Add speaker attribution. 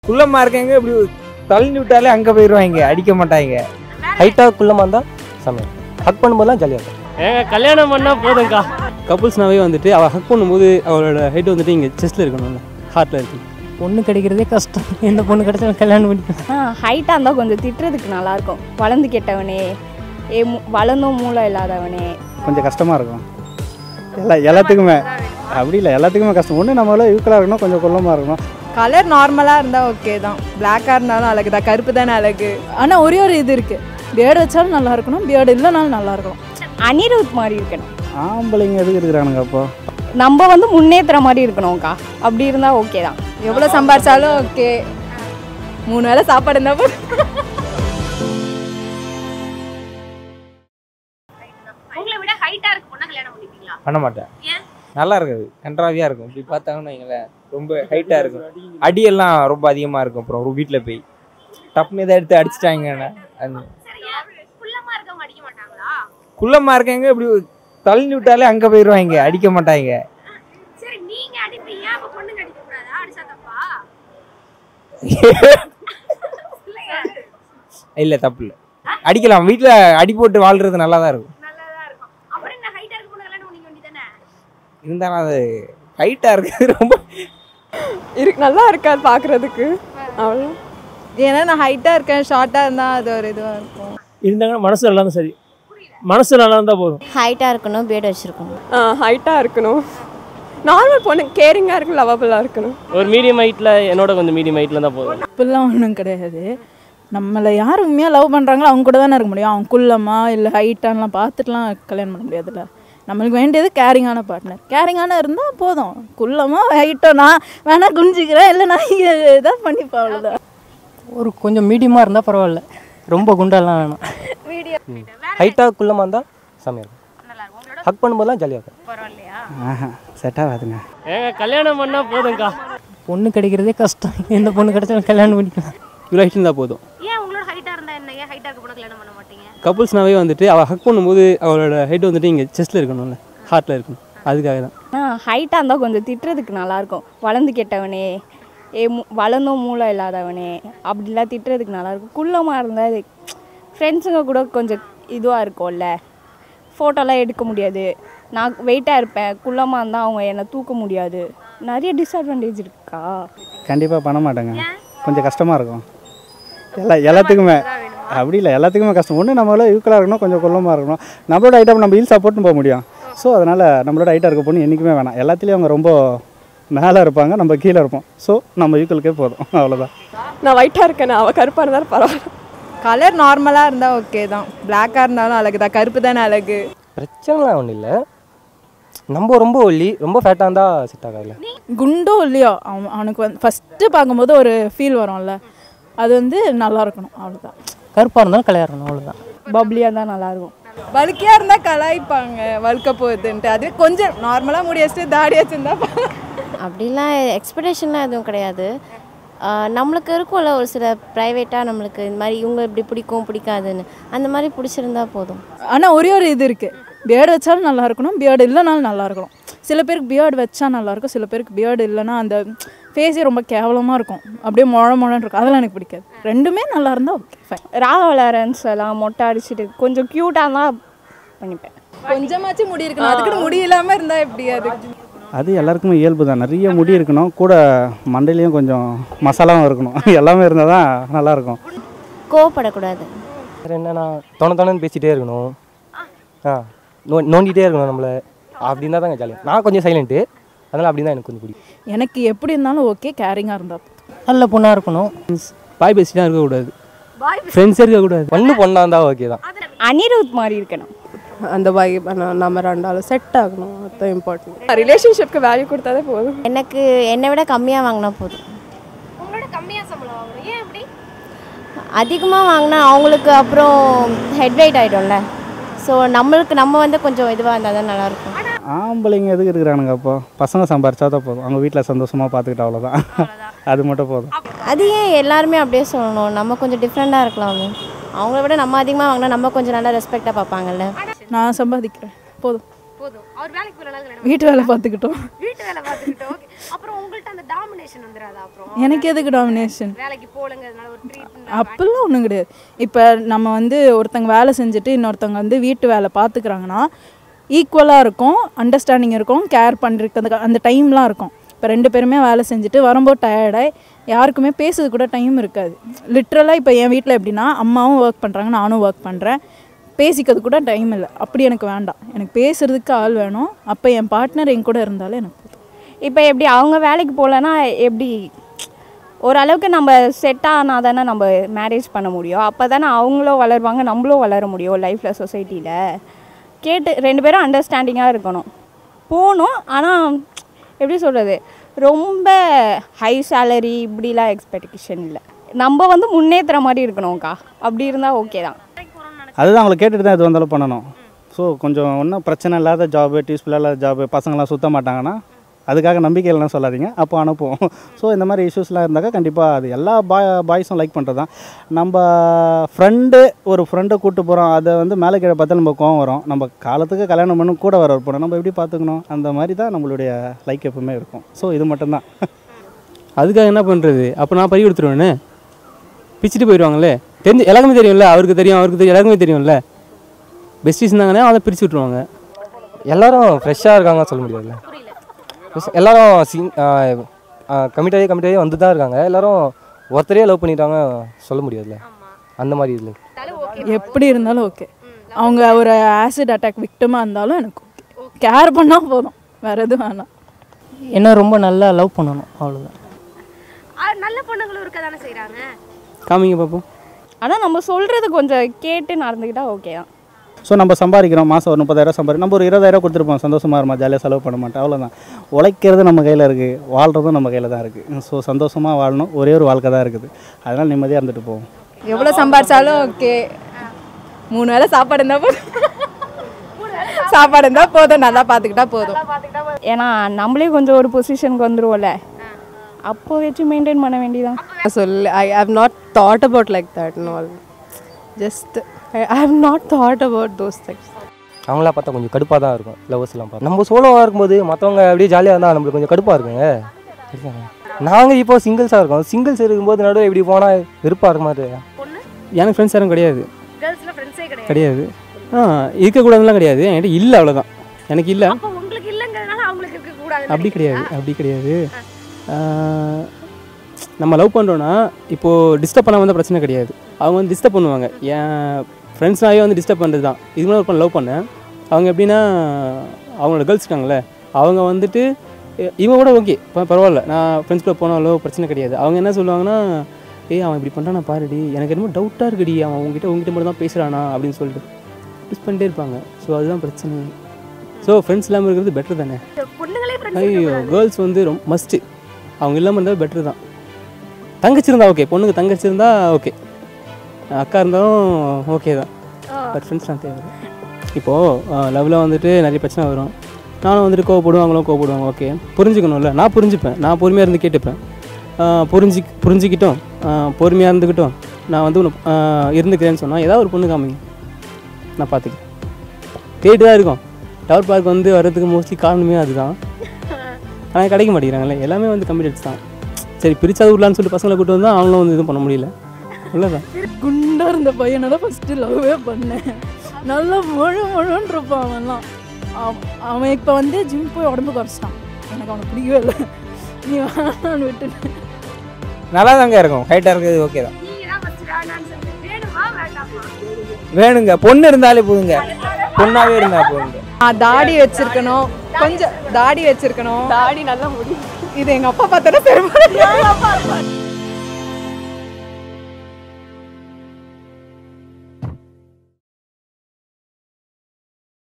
Speaker 1: குள்ளமாக இருக்கவங்க இப்படி தள்ளி விட்டாலே அங்கே போயிடுவாங்க, அடிக்க மாட்டாங்க.
Speaker 2: ஹைட்டாக குள்ளமாக இருந்தால் சமையல் ஹக் பண்ணும்போதுலாம் ஜாலியாக இருக்கும்.
Speaker 3: கல்யாணம் பண்ணால் போதும்க்கா. கப்புள்ஸ்னாவே வந்துட்டு அவள் ஹக் பண்ணும்போது அவளோட ஹைட் வந்துட்டு இங்கே செஸ்ட்டில் இருக்கணும்ல, ஹார்ட்டில் இருக்கு.
Speaker 2: பொண்ணு கிடைக்கிறதே கஷ்டம், எந்த பொண்ணு கிடைச்சா கல்யாணம் பண்ணிக்கலாம்.
Speaker 4: ஹைட்டாக இருந்தால் கொஞ்சம் திட்டுறதுக்கு நல்லாயிருக்கும். வளர்ந்து கெட்டவனே, வளர்ந்தும் மூளை இல்லாதவனே,
Speaker 5: கொஞ்சம் கஷ்டமாக இருக்கும். எல்லாத்துக்குமே அப்படி இல்லை, எல்லாத்துக்குமே கஷ்டம். ஒன்று நம்மளால ஈக்குவலாக இருக்கணும், கொஞ்சம் குள்ளமாக இருக்கணும்.
Speaker 6: கலர் நார்மலாக இருந்தால் ஓகே தான். பிளாக்காக இருந்தாலும் அழகு தான், கருப்பு தானே அழகு. ஆனால் ஒரே ஒரு இது இருக்குது, பியர்டு வச்சாலும் நல்லா இருக்கணும், பியர்டு இல்லைனாலும் நல்லா இருக்கணும்.
Speaker 4: அனிருத் மாதிரி இருக்கணும்.
Speaker 5: ஆம்பளைங்க எதுக்கு இருக்கிறானுங்க அப்போ?
Speaker 4: நம்ம வந்து முன்னேற்றுற மாதிரி இருக்கணும்க்கா, அப்படி இருந்தால் ஓகே தான்.
Speaker 6: எவ்வளோ சம்பாரிச்சாலும் ஓகே, 3 வேளை சாப்பாடு இருந்தால் போதும்.
Speaker 7: உங்களை விட ஹைட்டா இருக்கு பொண்ணா கல்யாணம் பண்ணிப்பீங்களா?
Speaker 1: பண்ண மாட்டேன். நல்லா இருக்காது, கன்றாவியாக இருக்கும். இப்படி பார்த்தாங்கன்னா வைங்களேன், ரொம்ப ஹைட்டாக இருக்கும், அடியெல்லாம் ரொம்ப அதிகமாக இருக்கும். அப்புறம் ஒரு வீட்டில் போய் டப்புன்னு இதை எடுத்து அடிச்சிட்டாங்கன்னா அது
Speaker 7: குள்ளமா இருக்கவங்க அடிக்க மாட்டாங்களா?
Speaker 1: குள்ளமாக இருக்கவங்க இப்படி தள்ளி விட்டாலே அங்கே போயிடுவாங்க, அடிக்க மாட்டாங்க.
Speaker 7: சரி, நீங்க அடிப்பீங்க, அப்ப பொண்ணுங்க அடிக்க கூடாதா? அடிச்சா தப்பா?
Speaker 1: இல்லை, தப்பு இல்லை, அடிக்கலாம். வீட்டில் அடி போட்டு வாழ்றது நல்லா தான் இருக்கும்.
Speaker 7: நல்லாதான் இருக்கும். அப்புறம் என்ன ஹைட்டா இருக்க பொண்ணு கல்யாணம் பண்ணிக்க வேண்டியதானே?
Speaker 1: இருந்தாலும் அது ஹைட்டாக இருக்குது, ரொம்ப
Speaker 6: நல்லா இருக்காது பார்க்குறதுக்கு. அவ்வளோ ஏன்னா நான் ஹைட்டாக இருக்கேன், ஷார்ட்டாக இருந்தால் அது ஒரு இதுவாக இருக்கும்.
Speaker 3: இருந்தாங்கன்னா மனசு நல்லா இருந்தால் சரி, மனசு நல்லா இருந்தால் போதும்.
Speaker 4: ஹைட்டாக இருக்கணும், பியர்டு வச்சுருக்கணும்.
Speaker 6: ஹைட்டாக இருக்கணும், நார்மல் பொண்ணு, கேரிங்காக இருக்கணும், லவபிளாக இருக்கணும்.
Speaker 3: ஒரு மீடியம் ஹைட்டில், என்னோட கொஞ்சம் மீடியம் ஹைட்டில் தான் போதும்.
Speaker 8: இப்பெல்லாம் ஒன்றும் கிடையாது. நம்மளை யார் உண்மையாக லவ் பண்ணுறாங்களோ அவங்க கூட தானே இருக்க முடியும். அவங்க குள்ளமா இல்லை ஹைட்டானலாம் பார்த்துட்டுலாம் கல்யாணம் பண்ண முடியாதுல்ல. நம்மளுக்கு வேண்டியது கேரிங்கான பார்ட்னர். கேரிங்கான இருந்தால் போதும். குள்ளமா ஹைட்டோ நான் வேணா குஞ்சிக்கிறேன், இல்லை நான் இதாக பண்ணிப்பேன், அவ்வளோதான்.
Speaker 2: ஒரு கொஞ்சம் மீடியமாக இருந்தால் பரவாயில்ல, ரொம்ப குண்டெல்லாம் வேணாம். ஹைட்டாக குள்ளமாக இருந்தால் சமையல் ஹக் பண்ணும்போதுலாம் ஜாலியாக இருக்கும்.
Speaker 7: பரவாயில்லையா?
Speaker 5: செட் ஆகாதுங்க.
Speaker 3: கல்யாணம் பண்ணால் போதும்க்கா.
Speaker 2: பொண்ணு கிடைக்கிறதே கஷ்டம், எந்த பொண்ணு கிடைச்சா கல்யாணம் பண்ணிக்கலாம்.
Speaker 3: இவ்வளோ ஹைட் இருந்தால் போதும்.
Speaker 7: ஏன் உங்களோட ஹைட்டா இருந்தா என்ன? ஏன் ஹைட்டா இருக்க பொண்ணு கல்யாணம் பண்ண மாட்டீங்க?
Speaker 3: கப்புள்ஸ்னாவே வந்துட்டு அவள் ஹக் பண்ணும்போது அவளோட ஹைட் வந்துட்டு இங்கே செஸ்ட்டில் இருக்கணும்ல, ஹார்ட்டில் இருக்கணும். அதுக்காக தான்.
Speaker 4: ஹைட்டாக இருந்தால் கொஞ்சம் திட்டுறதுக்கு நல்லாயிருக்கும். வளர்ந்து கெட்டவனே, வளர்ந்தும் மூளை இல்லாதவனே, அப்படிலாம் திட்டுறதுக்கு நல்லாயிருக்கும். குள்ளமாக இருந்தால் இது ஃப்ரெண்ட்ஸுங்க கூட கொஞ்சம் இதுவாக இருக்கும்ல, ஃபோட்டோலாம் எடுக்க முடியாது. நான் வெயிட்டாக இருப்பேன், குள்ளமாக இருந்தால் அவங்க என்னை தூக்க முடியாது. நிறைய டிஸ்அட்வான்டேஜ் இருக்கா.
Speaker 5: கண்டிப்பாக பண்ண மாட்டேங்க, கொஞ்சம் கஷ்டமாக இருக்கும். எல்லாத்துக்குமே அப்படி இல்லை, எல்லாத்துக்குமே கஷ்டம். ஒன்று நம்மளால ஈக்குவலாக இருக்கணும், கொஞ்சம் குள்ளமாக இருக்கணும். நம்மளோட ஐட்டம் நம்ம ஹீல் சப்போர்ட்னு போக முடியும். ஸோ அதனால் நம்மளோட ஹைட்டாக இருக்க பொண்ணு என்றைக்குமே வேணாம். எல்லாத்துலேயும் அவங்க ரொம்ப மேலே இருப்பாங்க, நம்ம கீழே இருப்போம். ஸோ நம்ம ஈக்குவலுக்கே போதும், அவ்வளோதான்.
Speaker 6: நான் ஒயிட்டாக இருக்கேன், அவள் கருப்பாக இருந்தாலும் பரவாயில்ல. கலர் நார்மலாக இருந்தால் ஓகே தான். பிளாக்காக இருந்தாலும் அழகு தான், கருப்பு தானே அழகு.
Speaker 2: பிரச்சனைலாம் ஒன்றும் இல்லை. நம்ம ரொம்ப ஒல்லி, ரொம்ப ஃபேட்டாக இருந்தால் செட் ஆகாதுல்ல.
Speaker 8: குண்டோ இல்லையோ அவனுக்கு வந்து ஃபஸ்ட்டு பார்க்கும்போது ஒரு ஃபீல் வரும்ல, அது வந்து நல்லா இருக்கணும், அவ்வளோதான்.
Speaker 2: கருப்பாக இருந்தாலும் கலையாக இருக்கணும், அவ்வளோதான்.
Speaker 4: பப்ளியாக இருந்தால் நல்லாயிருக்கும்.
Speaker 6: வழுக்கையாக இருந்தால் கலாய்ப்பாங்க, வழுக்க போகுதுன்ட்டு. அதுவே கொஞ்சம் நார்மலாக முடி வச்சுட்டு தாடி வச்சுருந்தா
Speaker 4: அப்படிலாம் எக்ஸ்பெக்டேஷன்லாம் எதுவும் கிடையாது. நம்மளுக்கு இருக்கும்ல ஒரு சில ப்ரைவேட்டாக, நம்மளுக்கு இந்த மாதிரி இவங்க இப்படி பிடிக்கும் பிடிக்காதுன்னு, அந்த மாதிரி பிடிச்சிருந்தா போதும்.
Speaker 8: ஆனால் ஒரே ஒரு இது இருக்குது, பியர்டு வச்சாலும் நல்லா இருக்கணும், பியர்டு இல்லைனாலும் நல்லா இருக்கணும். சில பேருக்கு பியர்டு வச்சா நல்லாயிருக்கும், சில பேருக்கு பியர்டு இல்லைன்னா அந்த ஃபேஸே ரொம்ப கேவலமாக இருக்கும், அப்படியே மொழன்னு இருக்கும். அதெல்லாம் எனக்கு பிடிக்காது. ரெண்டுமே நல்லா இருந்தால் ஓகே, ஃபைன்.
Speaker 4: ராகவலரன்ஸ் எல்லாம் மொட்டை அடிச்சுட்டு கொஞ்சம் க்யூட்டாக இருந்தால் பண்ணிப்பேன்.
Speaker 6: கொஞ்சமாச்சும் முடி இருக்கணும், அதுக்கு முடி இல்லாமல் இருந்தால் எப்படி?
Speaker 5: அது எல்லாருக்குமே இயல்பு தான். நிறைய முடி இருக்கணும், கூட மண்டையிலையும் கொஞ்சம் மசாலாவும் இருக்கணும். எல்லாமே இருந்தால் தான் நல்லாயிருக்கும்.
Speaker 4: கோவப்படக்கூடாது.
Speaker 2: வேறு என்னன்னா தோணன்னு பேசிகிட்டே இருக்கணும், நோண்டிகிட்டே இருக்கணும் நம்மளை. அப்படி இருந்தால் தாங்க ஜாலியாக. நான் கொஞ்சம் சைலண்ட்டு, அதனால் அப்படி தான் எனக்கு கொஞ்சம் பிடிக்கும்.
Speaker 8: எனக்கு எப்படி இருந்தாலும் ஓகே, கேரிங்காக இருந்தால்
Speaker 2: நல்ல பொண்ணாக இருக்கணும்.
Speaker 3: பாய் பெஸ்டியாக இருக்கக்கூடாது, ஃப்ரெண்ட்ஸே இருக்கக்கூடாது. ஒன்று பொண்ணாக இருந்தால் ஓகே தான்.
Speaker 4: அனிருத் மாதிரி இருக்கணும்.
Speaker 6: அந்த வைப் நம்ம ரெண்டாலும் செட் ஆகணும், அதுதான் இம்பார்ட்டன்ட். ரிலேஷன்ஷிப்க்கு வேல்யூ கொடுத்தாலே போதும்.
Speaker 4: எனக்கு என்னை விட கம்மியாக வாங்கினா போதும்.
Speaker 7: உங்களோட கம்மியா சம்பளம் வாங்குறோம், ஏன் அப்படி?
Speaker 4: அதிகமாக வாங்கினா அவங்களுக்கு அப்புறம் ஹெட் வெயிட் ஆகிடும்ல. ஸோ நம்ம வந்து கொஞ்சம் இதுவாக இருந்தால் தான் நல்லாயிருக்கும்.
Speaker 5: ஆம்பளைங்க எதுக்கு இருக்கிறானுங்க அப்போ? பசங்க சம்பாரிச்சா தான் போதும், அவங்க வீட்டில் சந்தோஷமாக பார்த்துக்கிட்டு அவ்வளோதான். அது மட்டும் போதும்.
Speaker 4: அது ஏன் எல்லாருமே அப்படியே சொல்லணும்? நம்ம கொஞ்சம் டிஃப்ரெண்ட்டாக இருக்கலாமே. அவங்கள விட நம்ம அதிகமாக வாங்கினா நம்ம கொஞ்சம் நல்லா ரெஸ்பெக்டாக பார்ப்பாங்கல்ல.
Speaker 8: நான் சம்பாதிக்கிறேன், போதும்.
Speaker 7: போதும். அவர் வேலைக்கு போற நாள்
Speaker 8: வீட்டு வேலை பார்த்துக்கிட்டோம்.
Speaker 7: வீட்டு வேலை பார்த்துக்கிட்டோம். அப்புறம் உங்கள்ட்ட அந்த டாமினேஷன் வந்துராதா? அப்புறம்
Speaker 8: எனக்கு எதுக்கு டாமினேஷன்?
Speaker 7: வேலைக்கு போலங்கிறதுனால ஒரு ட்ரீட்
Speaker 8: அப்படிலாம் ஒன்றும் கிடையாது. இப்போ நம்ம வந்து ஒருத்தங்க வேலை செஞ்சுட்டு இன்னொருத்தவங்க வந்து வீட்டு வேலை பார்த்துக்கிறாங்கன்னா ஈக்குவலாக இருக்கும், அண்டர்ஸ்டாண்டிங் இருக்கும், கேர் பண்ணுறதுக்கு அந்த டைம்லாம் இருக்கும். இப்போ 2 பேருமே வேலை செஞ்சுட்டு வரும்போது டயர்டாக யாருக்குமே பேசுறது கூட டைம் இருக்காது. லிட்ரலாக இப்போ என் வீட்டில் எப்படின்னா அம்மாவும் ஒர்க் பண்ணுறாங்க, நானும் ஒர்க் பண்ணுறேன், பேசிக்கிறது கூட டைம் இல்லை. அப்படி எனக்கு வேண்டாம், எனக்கு பேசுகிறதுக்கு ஆள் வேணும். அப்போ என் பார்ட்னர் என் கூட இருந்தாலே எனக்கு போதும்.
Speaker 4: இப்போ எப்படி அவங்க வேலைக்கு போகலன்னா எப்படி ஓரளவுக்கு நம்ம செட் ஆனால் தானே நம்ம மேரேஜ் பண்ண முடியும். அப்போ தானே அவங்களும் வளருவாங்க, நம்மளும் வளர முடியும் லைஃப்பில், சொசைட்டியில். கேட்டு 2 பேரும் அண்டர்ஸ்டாண்டிங்காக இருக்கணும், போகணும். ஆனால் எப்படி சொல்கிறது, ரொம்ப ஹை சேலரி இப்படிலாம் எக்ஸ்பெக்டேஷன் இல்லை. நம்ம வந்து முன்னேற்றுற மாதிரி இருக்கணும்க்கா, அப்படி இருந்தால் ஓகே தான்.
Speaker 5: அதுதான் அவங்களை கேட்டுட்டு தான் இது வந்தாலும் பண்ணணும். ஸோ கொஞ்சம் ஒன்றும் பிரச்சனை இல்லாத ஜாபு, டீஸ்ஃபுல்லாக இல்லாத ஜாபு, பசங்களாம் சுற்ற மாட்டாங்கன்னா அதுக்காக நம்பிக்கை இல்லைன்னு சொல்லாதீங்க, அப்போ அனுப்புவோம். ஸோ இந்த மாதிரி இஷ்யூஸ்லாம் இருந்தாக்கா கண்டிப்பாக அது எல்லா பாய்ஸும் லைக் பண்ணுறது தான். நம்ம ஒரு ஃப்ரெண்டை கூப்பிட்டு போகிறோம், அதை வந்து மேலே கீழே பார்த்தா நம்ம கோவம் வரும். நம்ம காலத்துக்கு கல்யாணம் பண்ணணும், கூட வர போனோம், நம்ம எப்படி பார்த்துக்கணும், அந்த மாதிரி தான் நம்மளுடைய லைக் எப்பவுமே இருக்கும். ஸோ இது மட்டும்தான்.
Speaker 3: அதுக்காக என்ன பண்ணுறது? அப்போ நான் பறி கொடுத்துருவேன்னு பிச்சுட்டு போயிடுவாங்களே. எல்லாருக்குமே தெரியும்ல, அவருக்கு தெரியும், எல்லாருக்குமே தெரியும்ல. பெஸ்டீஸ் இருந்தாங்கன்னா அதை பிரித்து விட்ருவாங்க.
Speaker 2: எல்லாரும் ஃப்ரெஷ்ஷாக இருக்காங்கன்னு சொல்ல முடியாதுல்ல. எல்லாரும் கமிட்டாகி வந்து தான் இருக்காங்க. எல்லாரும் ஒருத்தரையே லவ் பண்ணிட்டாங்க சொல்ல முடியாதுல்ல. அந்த மாதிரி இல்லை,
Speaker 8: எப்படி இருந்தாலும் ஓகே. அவங்க ஒரு ஆசிட் அட்டாக் விக்டிமாக இருந்தாலும் எனக்கு ஓகே. கேர் பண்ணால் போதும், வேறு எதுவும் வேணாம்.
Speaker 2: என்ன ரொம்ப நல்லா லவ் பண்ணணும், அவ்வளோதான்.
Speaker 7: நல்ல பொண்ணுங்களும் இருக்க தானே செய்கிறாங்க.
Speaker 3: காமிங்க பார்ப்போம்.
Speaker 4: ஆனால் நம்ம சொல்கிறது கொஞ்சம் கேட்டு நடந்துக்கிட்டால் ஓகே தான்.
Speaker 5: ஸோ நம்ம சம்பாதிக்கிறோம், மாதம் ஒரு 30,000 சம்பாதிக்கிறோம், நம்ம ஒரு 20,000 கொடுத்துருப்போம், சந்தோஷமாக இருப்போம், ஜாலியாக செலவு பண்ண மாட்டேன், அவ்வளோதான். உழைக்கிறது நம்ம கையில் இருக்குது, வாழ்கிறதும் நம்ம கையில் தான் இருக்குது. ஸோ சந்தோஷமாக வாழணும், ஒரே ஒரு வாழ்க்கை தான் இருக்குது, அதனால் நிம்மதியாக இருந்துட்டு போவோம்.
Speaker 6: எவ்வளோ சம்பாரிச்சாலும் ஓகே, 3 வேளை சாப்பாடு இருந்தால் போதும், சாப்பாடு இருந்தால் போதும், நல்லா பார்த்துக்கிட்டா போதும்.
Speaker 4: ஏன்னா நம்மளே கொஞ்சம் ஒரு பொசிஷனுக்கு வந்துடுவோம்ல, அப்போ வச்சு மெயின்டைன் பண்ண வேண்டியதான்.
Speaker 6: I have not thought about like that and all. Just I have not thought about those things.
Speaker 2: அவங்களா பார்த்தா கொஞ்சம் கடுப்பாக தான் இருக்கும், லவ்வர்ஸ்லாம் பார்த்து. நம்ம சோலோவாக இருக்கும்போது மற்றவங்க அப்படியே ஜாலியாக இருந்தால் நம்மளுக்கு கொஞ்சம் கடுப்பாக இருக்குங்க. நாங்கள் இப்போ சிங்கிள்ஸாக இருக்கோம், சிங்கிள்ஸ் இருக்கும்போது நடுவில் இப்படி போனால் வெறுப்பாக இருக்க மாதிரி.
Speaker 3: எனக்கு ஃப்ரெண்ட்ஸ் யாரும் கிடையாது,
Speaker 7: கேர்ள்ஸ்ல ஃப்ரெண்ட்ஸே
Speaker 3: கிடையாது. இருக்கக்கூடாதுலாம் கிடையாது, என்கிட்ட இல்லை, அவ்வளோதான். எனக்கு இல்லை,
Speaker 7: அப்போ உங்களுக்கு இல்லைங்கிறதுனால அவங்களுக்கு இருக்கக்கூடாது.
Speaker 3: அப்படி கிடையாது. நம்ம லவ் பண்ணுறோன்னா இப்போது டிஸ்டர்ப் பண்ணாமல் வந்தால் பிரச்சனை கிடையாது. அவங்க வந்து டிஸ்டர்ப் பண்ணுவாங்க. என் ஃப்ரெண்ட்ஸ்னாவே வந்து டிஸ்டர்ப் பண்ணுறது தான். இது மாதிரி ஒரு லவ் பண்ணேன். அவங்க எப்படின்னா அவங்களோட கேர்ள்ஸ் இருக்காங்களே, அவங்க வந்துட்டு இவங்க கூட ஓகே பரவாயில்ல, நான் ஃப்ரெண்ட்ஸ் கூட போனாலோ பிரச்சனை கிடையாது. அவங்க என்ன சொல்லுவாங்கன்னா, அவன் இப்படி பண்ணுறானா பாருடி, எனக்கு என்னமோ டவுட்டாக இருக்குடி, அவன் உங்ககிட்ட மட்டும் தான் பேசுகிறானா அப்படின்னு சொல்லிட்டு யூஸ் பண்ணிட்டே இருப்பாங்க. ஸோ அதுதான் பிரச்சனை. ஸோ ஃப்ரெண்ட்ஸ் இல்லாமல் இருக்கிறது பெட்டர் தானே. ஐயோ, கேர்ள்ஸ் வந்து ரொம்ப மஸ்ட்டு, அவங்க இல்லாமல் இருந்தால் பெட்ரு தான். தங்கச்சி இருந்தால் ஓகே, பொண்ணுக்கு தங்கச்சி இருந்தால் ஓகே, அக்கா இருந்தாலும் ஓகே தான். பட் ஃப்ரெண்ட்ஸ்லாம் தேவை. இப்போது லவ்வில் வந்துட்டு நிறைய பிரச்சனை வரும். நானும் வந்துட்டு கோவப்படுவேன், அவங்களும் கோவப்படுவாங்க. ஓகே, புரிஞ்சுக்கணும்ல. நான் புரிஞ்சுப்பேன், நான் பொறுமையாக இருந்து கேட்டுப்பேன். புரிஞ்சுக்கிட்டோம், பொறுமையாக இருந்துக்கிட்டோம், நான் வந்து இருந்துக்கிறேன்னு சொன்னால் ஏதாவது ஒரு பொண்ணு காமிங்க, நான் பார்த்துக்கிறேன். கேட்டு தான் இருக்கும். டவர் பார்க் வந்து வர்றதுக்கு மோஸ்ட்லி காரணமே அதுதான். ஆனால் கிடைக்க மாட்டேங்கிறாங்களே, எல்லாமே வந்து கம்ப்யூட்டர்ஸ் தான். சரி, பிரிச்சாது விடலான்னு சொல்லிட்டு பசங்களை கூட்டு வந்தால் அவங்களும் வந்து எதுவும் பண்ண முடியல. உள்ளதான்
Speaker 8: குண்டாக இருந்த பையனை தான் ஃபஸ்ட்டு லவ்வே பண்ணேன். நல்லா முழுன்னு இருப்பான் அவன்லாம். அவன் இப்போ வந்து ஜிம் போய் உடம்பு குறைச்சிட்டான். எனக்கு அவனை பிடிக்கவே இல்லை, நீ வேணான்னு விட்டுட்டு.
Speaker 1: நல்லா தாங்க இருக்கும், ஹைட்டாக இருக்கிறது ஓகே தான். வேணுங்க, பொண்ணு இருந்தாலே போதுங்க, பொண்ணாகவே இருந்தால் போதுங்க.
Speaker 6: தாடி வச்சிருக்கணும், கொஞ்சம் தாடி வச்சிருக்கணும், தாடி நல்லா முடியும். இது எங்கள் அப்பா பார்த்தாலே பெருமாள்.